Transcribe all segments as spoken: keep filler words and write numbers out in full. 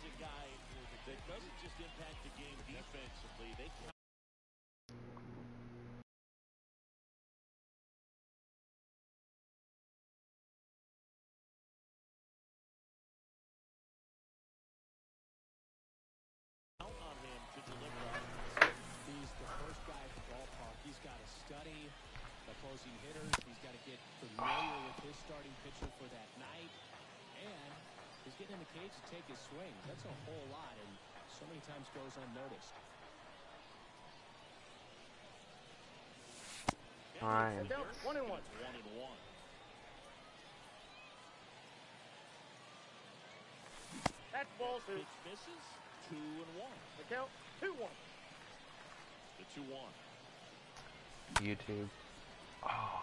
a guy that doesn't just impact the game defensively. They count on him to deliver offense. He's the first guy at the ballpark. He's got to study opposing hitters. He's got to get familiar with his starting pitcher for that night. And he's getting in the cage to take his swing. That's a whole lot, and so many times goes unnoticed. Fine. One and one. One and one. That's ball two. Pitch misses. Two and one. The count, two one. The two one. YouTube. Oh.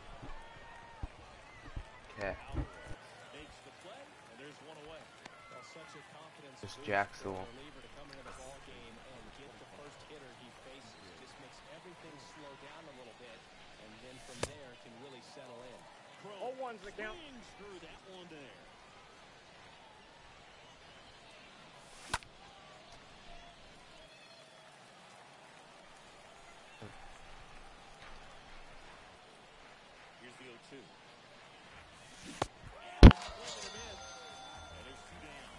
Okay. Makes the play, and there's one away. Well, such a confidence It's boost Jack for a Sewell. reliever to come into the ball game and get the first hitter he faces. Just makes everything slow down a little bit, and then from there can really settle in. Crow Oh, one's the count. swings through that one there. Here's the oh two. And swinging him in. And there's two down.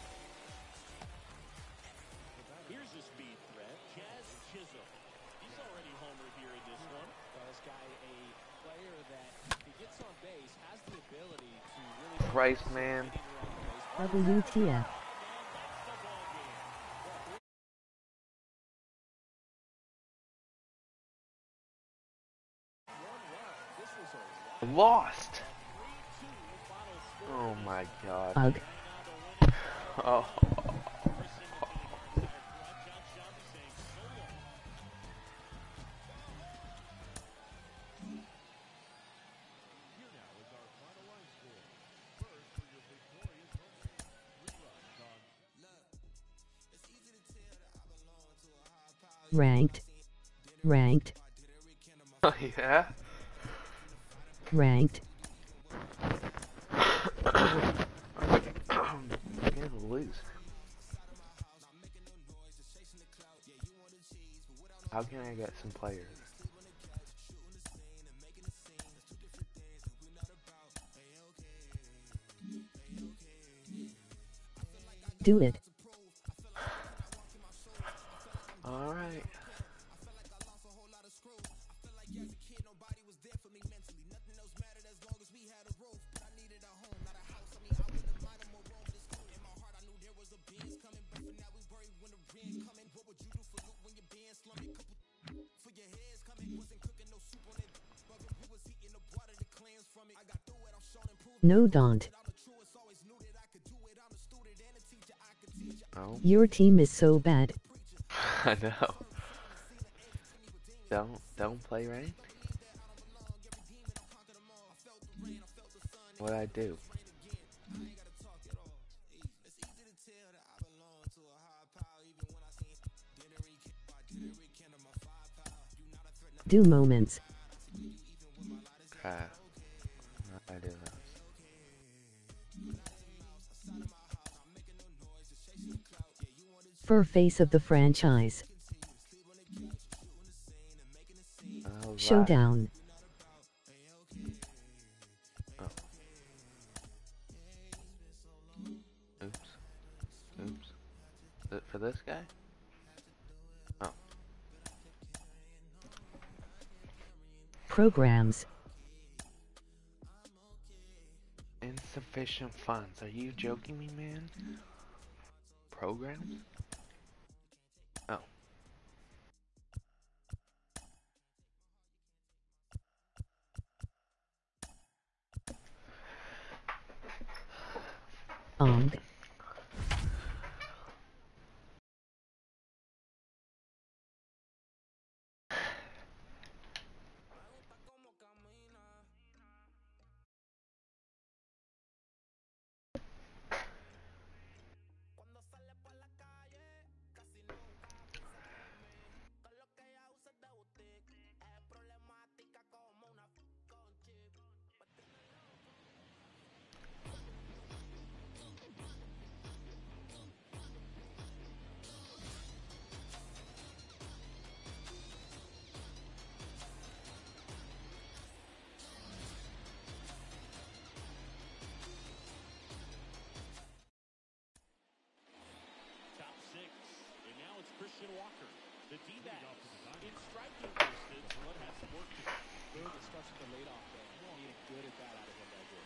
Here's the speed threat, Jazz Chisholm. He's already homered here in this one. Well, this guy, a player that if he gets on base, has the ability to really... Christ, man. W T F. Lost. Oh my god. Ugh. Oh. Ranked. Ranked. Oh yeah. Ranked. I'm gonna lose. How can I get some players? Do it. All right. No, don't. Oh, Your team is so bad. I know. Don't don't play ranked. What'd I do? Do moments. Crap. I do that. Fur face of the franchise. Alright. Showdown. Oh. Oops. Oops. Is it for this guy? Oh. Programs. Insufficient funds. Are you joking me, man? Programs? Oh. Ong. The D-backs in striking distance. What has some work to do? Boog, it starts with the leadoff man. Need a good at bat out of him right here.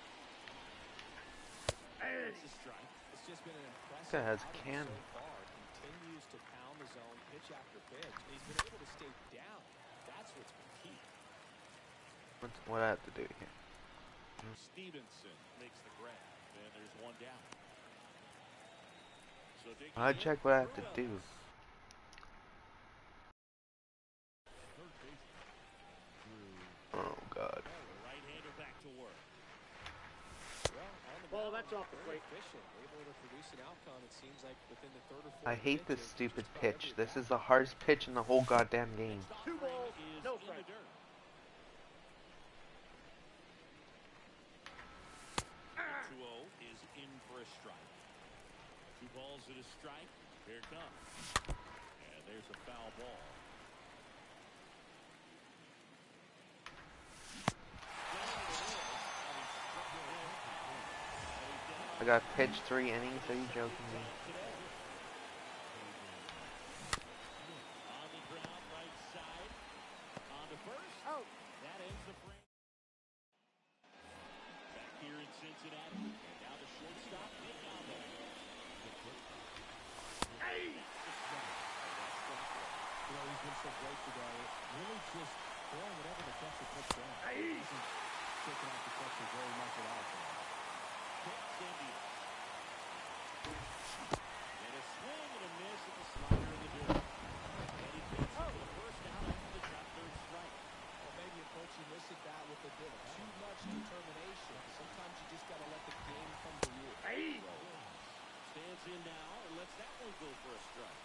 That's a strike. It's just been an impressive Guy has outing can. so far. Continues to pound the zone, pitch after pitch, and he's been able to stay down. That's what's been key. What's what I have to do here? Stevenson makes the grab, and there's one down. So digging I in, check what I have to do. Ruiz. Oh God. The right-hander back to work. Well, on the Ball, mound, that's off the very plate. efficient, able to produce an outcome. It seems like within the third or fourth I hate this pitches, stupid just about pitch. every This at is the hardest pitch in the whole goddamn game. Next Two offering balls, is no in the strike. dirt. two oh is in for a strike. Two balls and a strike. Here it comes. And there's a foul ball. I got pitched three innings. Are you joking me? On the ground, right side. On to first. Out. That ends the frame. Back here in Cincinnati. And now the shortstop, Nick Alba. Hey! You know, he's been so great today. Really just throwing whatever the catcher puts down. Hey! He isn't taking out the catcher very much at all today. Hits India. And a swing and a miss at the slider in the dirt. And he gets it for the first out after the top third strike. Well, maybe a coach you miss at bat with a bit too much determination. Sometimes you just got to let the game come to you. Hey! Stands in now and lets that one go for a strike.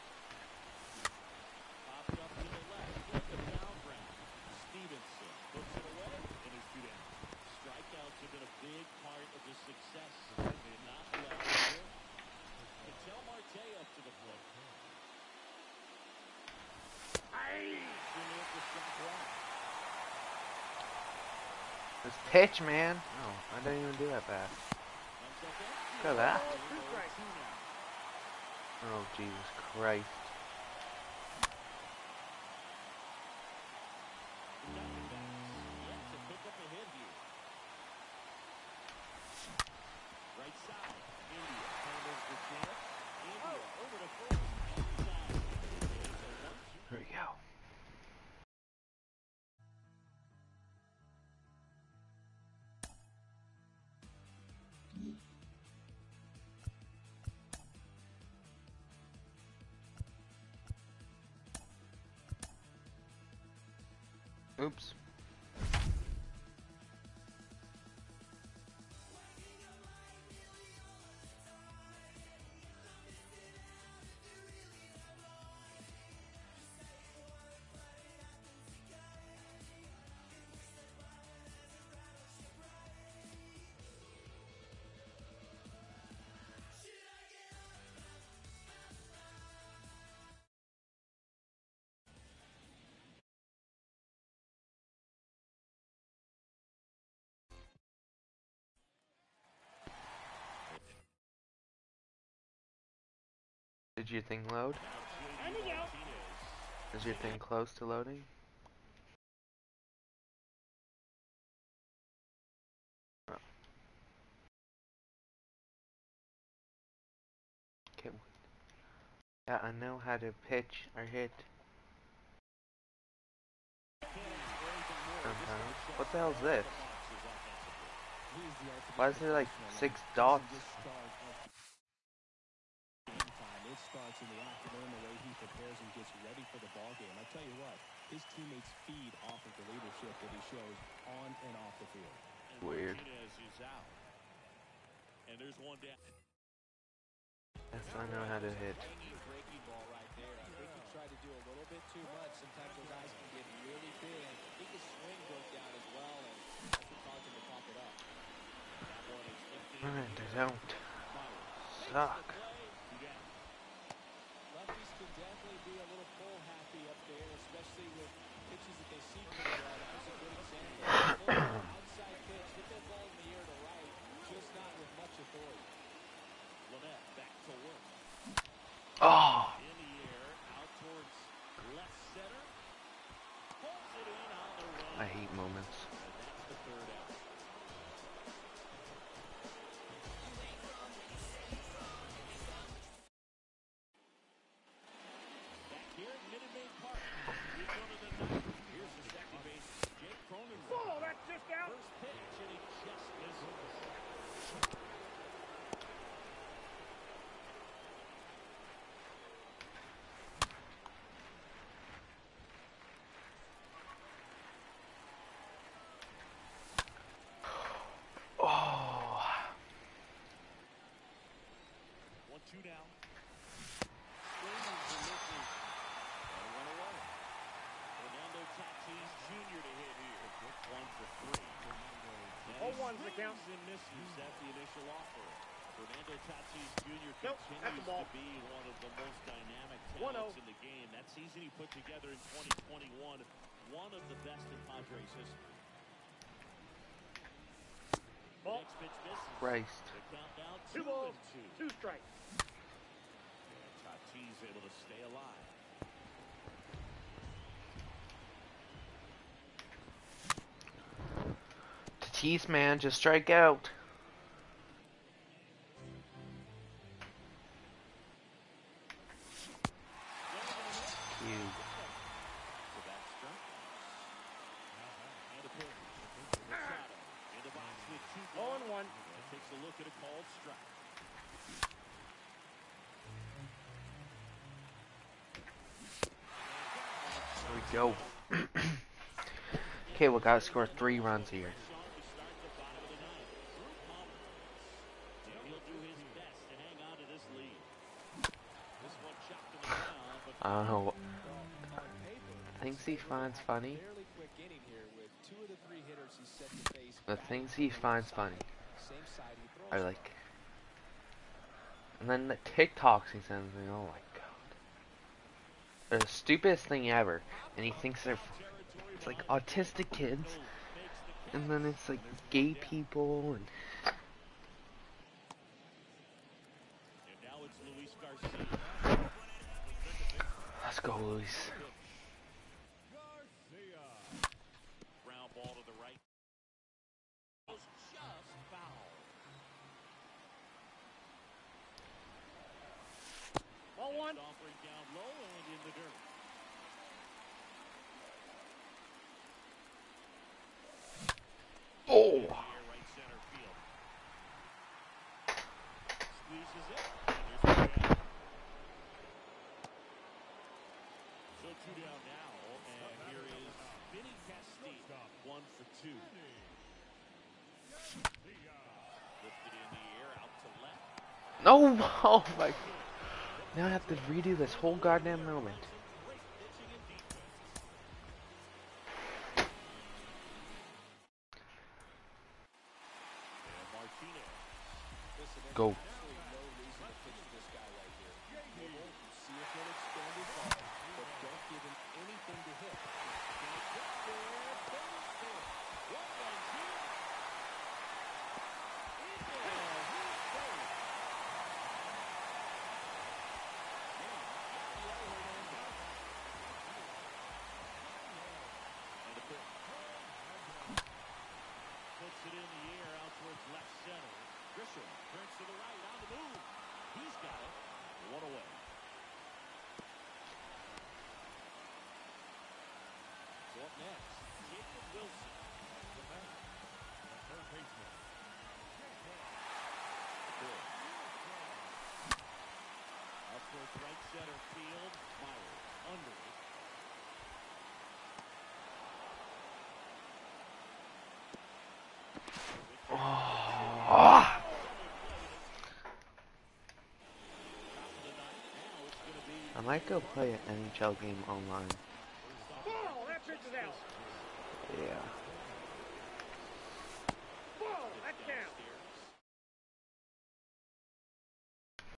Popped up to the left. With the down ground. Stevenson puts it away and is two down. Strikeouts have been a big part of the success. They're not left here. Ketel Marte up to the plate. Hey! Swing in for strike one. This pitch, man. Oh, I didn't even do that bad. Comes up empty. Look at that. Ball, two strikes. Two now. Oh Jesus Christ. The Diamondbacks yet to pick up a hit here. Right side. India handles the chance. India over to first. Inside. It's a one two. Here we go. Oops. Did your thing load? And he's out. Is your thing close to loading? Oh. Okay. Yeah, I know how to pitch or hit. Sometimes. What the hell is this? He's the ultimate Why is there like professional. six Doesn't dots? just start at game time. It starts in the afternoon, the way he prepares and gets ready for the ball game. I tell you what, his teammates feed off of the leadership that he shows on and off the field. And Weird. Martinez is out. And there's one down. Yes, I know how to hit. Hanging breaking ball right there. I think he tried to do a little bit too much. Sometimes those guys can get really big. I think his swing broke down as well, and that's what caused him to pop it up. That one is lifted. Alright, I don't Myers suck. makes the play. Two down. Lefties can definitely be a little pull happy up there, especially with pitches that they see pretty well. That was a good example. A little outside pitch, hit that ball in the air to right, just not with much authority. Lamet back to work. Oh! In the air, out towards two down. Swings and misses. And one away. Fernando Tatis Junior to hit here. One for three. Oh, one's the count. And misses at the initial offer. Fernando Tatis Junior Nope, that's the continues ball. to be one of the most dynamic one oh. talents in the game. That season he put together in twenty twenty-one, one of the best in Padres history. Ball. Next pitch misses. Christ. The count now Two two balls, and two. two strikes. And Tatis able to stay alive. Tatis, man, just strike out. Cute. So that's struck. And a pitch. Machado in the box with two Oh, balls. and one. And takes a look at a called strike. There we go. Okay, we gotta score three runs here. Sean to start the bottom of the ninth. Drew Pomeranz. And he'll do his best to hang on to this lead. This one chopped to the ground, but I don't know. Well, on paper, Things he finds funny. fairly quick inning here with two of the three hitters he's set to face. The back things to he the finds side. funny Same side he throws are from. like, and then the TikToks he sends me. Oh my god, they're the stupidest thing ever. And he thinks they're, it's like autistic kids, and then it's like gay people and. and now it's Luis Garcia. Let's go, Luis. Ground ball to the right. Was just foul. Ball one. Offering down low and in the dirt. Oh. Here, right center field. Squeezes it. And there's two down. So two down now, and here is Vinny Castilla. One for two. Lifted in the air, out to left. No! Oh my. Now I have to redo this whole goddamn moment. Great pitching and defense. And Martinez. Listen, there's Go. absolutely no reason to pitch to this guy right here. Nibble, see if he'll extend his arm, but don't give him anything to hit. Gonna get there, Pulls there. One run, two. In there, he's safe. And the pitch. Puts it in the air out towards left center. Grisham turns to the right on the move. He's got it. One away. So up next, Jacob Wilson. Third baseman. Good. Out towards right center field. Myers under it. Ah. I might go play an N H L game online. Ball. That pitch is out. Yeah.